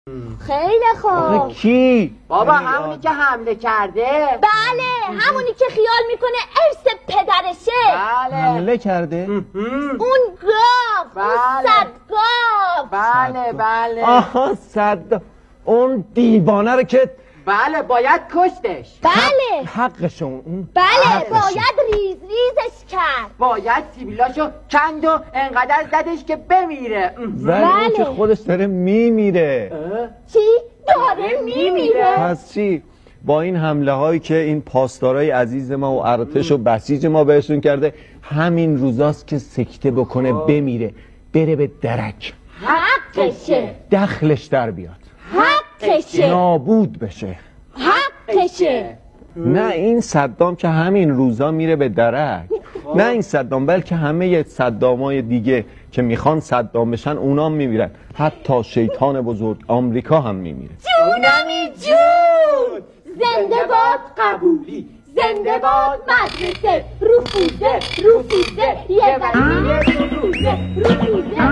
خیلی خوب. کی؟ بابا همونی که حمله کرده. بله همونی که خیال میکنه ارث پدرشه. بله حمله کرده؟ اون گاو، اون صدگاو. بله آها صد اون دیوانه رو که بله باید کشتش. بله حقشون بله باید ریز ریزش کرد. باید سیبیلاشو کند و انقدر زدش که بمیره. ولی اون که خودش داره میمیره. چی؟ داره میمیره؟ پس چی؟ با این حمله هایی که این پاسدارای عزیز ما و ارتش و بسیج ما بهشون کرده، همین روزاست که سکته بکنه بمیره، بره به درک، حقشه، دخلش در بیاد، حقشه، نابود بشه. حقشه. نه این صدام که همین روزا میره به درک، نه این صدام، بلکه همه صدامای دیگه که میخوان صدام بشن اونا میمیرن، حتی شیطان بزرگ آمریکا هم میمیره. جونمی جون، زنده باد قبولی، زنده باد مدرسه، رفوزه یه وزیر رفوزه